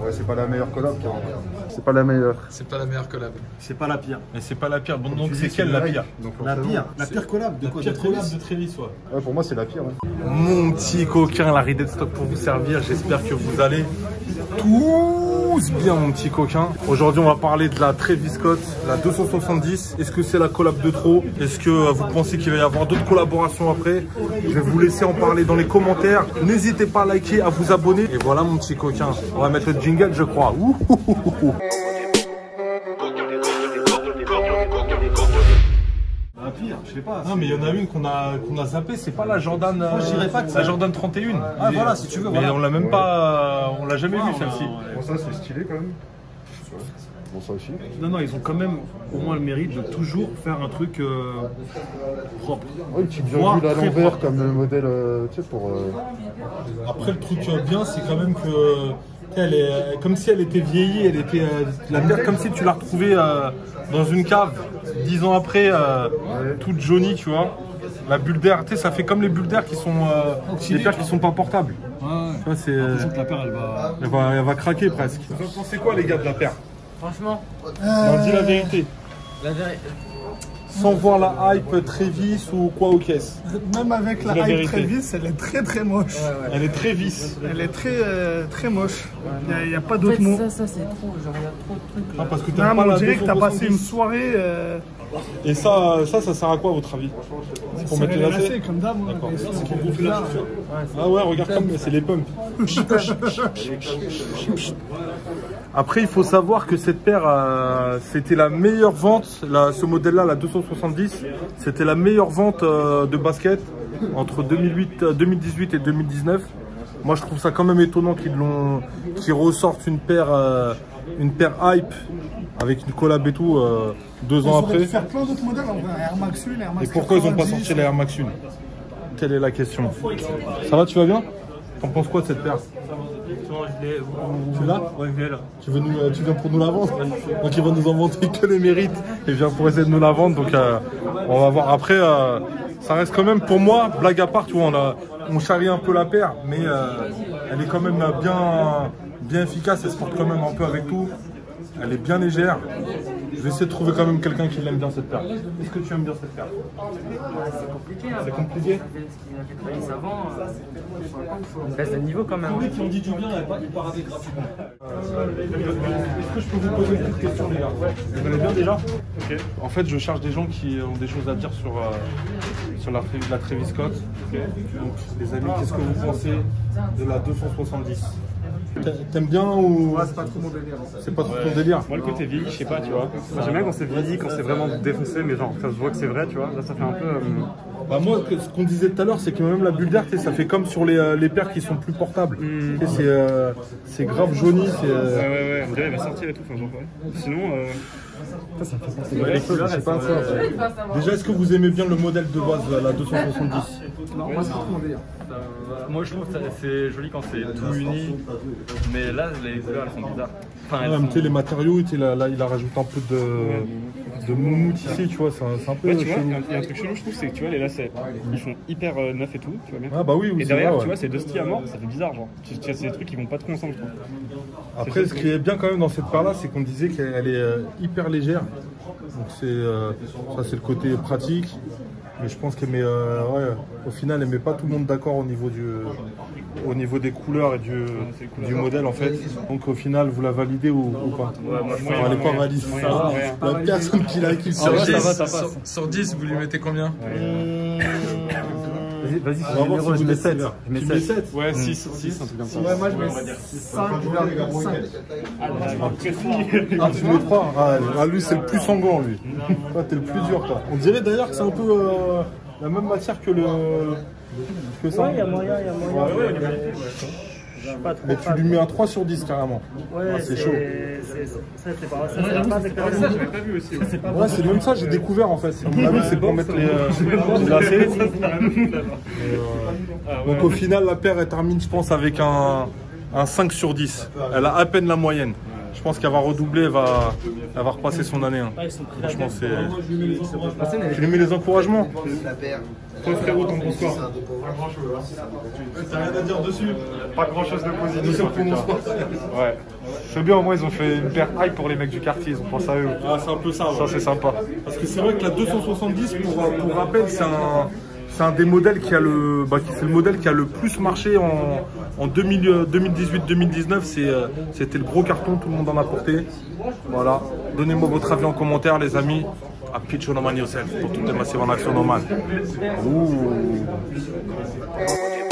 Ouais, c'est pas la meilleure collab. C'est pas la meilleure. C'est pas la meilleure collab. C'est pas la pire. Mais c'est pas la pire. Bon, donc c'est quelle la pire? La pire collab de quoi? La pire collab de Travis, ouais. Ouais, pour moi, c'est la pire. Hein. Mon petit coquin, la Red Stock pour vous servir. J'espère que vous allez tous bien, mon petit coquin. Aujourd'hui, on va parler de la Travis Scott, la 270. Est-ce que c'est la collab de trop? Est-ce que vous pensez qu'il va y avoir d'autres collaborations après? Je vais vous laisser en parler dans les commentaires. N'hésitez pas à liker, à vous abonner. Et voilà, mon petit coquin. On va mettre le jingle, je crois. La pire, je sais pas. Non, mais il y en a une qu'on a zappée, c'est pas la Jordan. Moi, je dirais pas que la Jordan 31. Ah, voilà, si tu veux. Mais voilà. on l'a même pas. On l'a jamais vue celle-ci. Bon, ça, c'est stylé quand même. Bon, ça aussi. Non, ils ont quand même au moins le mérite de toujours faire un truc propre. Ouais, une petite Voire virgule à très l'envers propre. comme le modèle, tu sais, pour. Après, le truc bien, c'est quand même que. Elle est comme si elle était vieillie, elle était la paire comme si tu l'as retrouvée dans une cave 10 ans après, toute jaunie, tu vois. La bulle d'air, tu sais, ça fait comme les bulles d'air qui sont les paires qui sont pas portables. Ouais. Tu vois, c'est La paire, elle va craquer presque. Vous en pensez quoi, les gars, de la paire? Franchement, On dit la vérité. la vérité. Sans voir la hype Travis ou quoi aux caisses. Même avec la La hype vérité. Travis, elle est très moche. Elle est Travis. Elle est très moche. Il n'y a pas d'autre mot. Ça c'est trop, genre il y a trop de trucs. Ah, parce que Non, t'aimes mais pas on la dirait que t'as passé 270. une soirée Et ça sert à quoi, à votre avis? C'est pour mettre les lacets? comme d'hab. hein. D'accord. Et C'est c'est pour gonfler la bizarre. chaussure. Ah ouais, regarde comme c'est les pumps. Après, il faut savoir que cette paire, c'était la meilleure vente, ce modèle-là, la 270, c'était la meilleure vente de basket entre 2018 et 2019. Moi, je trouve ça quand même étonnant qu'ils ressortent une paire hype avec une collab et tout 2 Ils ans auraient après. pu faire plein d'autres modèles, en vrai. Air Max 1, Air Max Et pourquoi ils n'ont pas 90. sorti la Air Max 1? Telle est la question. Ça va, tu vas bien? T'en penses quoi de cette paire? Tu l'as? Ouais, je l'ai là. Tu viens pour nous la vendre? Donc il va nous en vanter que les mérites. Il vient pour essayer de nous la vendre. Donc on va voir. Après, ça reste quand même pour moi, blague à part, tu vois, on charrie un peu la paire, mais elle est quand même bien efficace. Elle se porte quand même un peu avec tout. Elle est bien légère. Je vais essayer de trouver quand même quelqu'un qui l'aime bien cette paire. Est-ce que tu aimes bien cette paire? C'est compliqué. Hein. C'est compliqué? Ce qu'il a fait Travis avant, il baisse de niveau quand même. Oui, qui ont dit du bien, il part avec rapidement. Est-ce que je peux vous poser une petite question, les gars? Vous allez bien déjà? Ok. En fait, je cherche des gens qui ont des choses à dire sur la Travis Scott. Okay. Donc, les amis, qu'est-ce que vous pensez de la 270? T'aimes bien ou Ouais, c'est pas trop mon délire. c'est pas trop ton délire? Moi, le côté vieilli, je sais pas, tu vois. Moi, j'aime bien quand c'est vieilli, quand c'est vraiment défoncé, mais genre, ça se voit que c'est vrai, tu vois. Là, ça fait un peu. Bah moi, ce qu'on disait tout à l'heure, c'est que même la bulle d'air, ça fait comme sur les paires qui sont plus portables. Tu sais, c'est grave jauni. Ouais, on dirait, il va sortir et tout. Enfin, genre, ouais. Sinon, Les couleurs, elles sont déjà, est-ce que vous aimez bien le modèle de base, la 270? Non, moi, c'est pas trop mon délire. moi, je trouve que c'est joli quand c'est tout uni, mais là, les couleurs, elles sont bizarres. Enfin, Ouais, mais tu sais, les matériaux, tu sais, là, il a rajouté un peu de moumoute ici, tu vois, c'est un peu Ouais, tu vois, chelou. il y a un truc chelou, je trouve, c'est que tu vois, les lacets, ils sont hyper neufs et tout, tu vois bien. Ah bah oui, Et c'est derrière, vrai, tu ouais. vois, c'est deux styles à mort, ça fait bizarre, genre. C'est des trucs qui vont pas trop ensemble, je trouve. Après, ce qui est bien quand même dans cette paire-là, c'est qu'on disait qu'elle est hyper légère. Donc ça, c'est le côté pratique. Mais je pense qu'elle met, au final, elle met pas tout le monde d'accord au niveau des couleurs et du modèle en fait. Donc au final, vous la validez ou pas? Elle n'est pas valide. La personne qui l'a qui Sur le 10, ça passe. sur 10, vous lui mettez combien? Vas-y, On va voir si vous êtes sévère. Tu mets 7? Ouais, 6, un truc comme ça. Ouais, moi, je mets 5,5. Ah, tu mets 3? Ah, lui, c'est le plus sanglant, lui. Toi, t'es le plus dur, toi. On dirait d'ailleurs que c'est un peu la même matière que ça. Ouais, il y a moyen. Je suis pas trop Mais tu lui mets un 3 sur 10 carrément. Ouais, c'est chaud. Ça, c'est pas avec la Pas vu aussi. Ouais, c'est même ça, j'ai découvert en fait. Ah oui, c'est pour mettre les lacets. Donc au final, la paire, elle termine, je pense, avec un 5 sur 10. Elle a à peine la moyenne. Je pense qu'elle va redoubler, elle va repasser son année. Hein. Franchement, c'est. Tu lui mets les encouragements. Toi, frérot, t'en penses quoi? T'as rien à dire dessus? Pas grand chose de positif. Ouais. C'est bien, au moins ils ont fait une paire hype pour les mecs du quartier, ils ont pensé à eux. Ah, c'est un peu ça. Ouais. Ça c'est sympa. Parce que c'est vrai que la 270, pour rappel, c'est un des modèles qui a c'est le modèle qui a le plus marché en 2018-2019. C'était le gros carton, tout le monde en a porté. Voilà. Donnez-moi votre avis en commentaire, les amis. A pitch on man yourself pour toutes les massives en action normale. Ouh.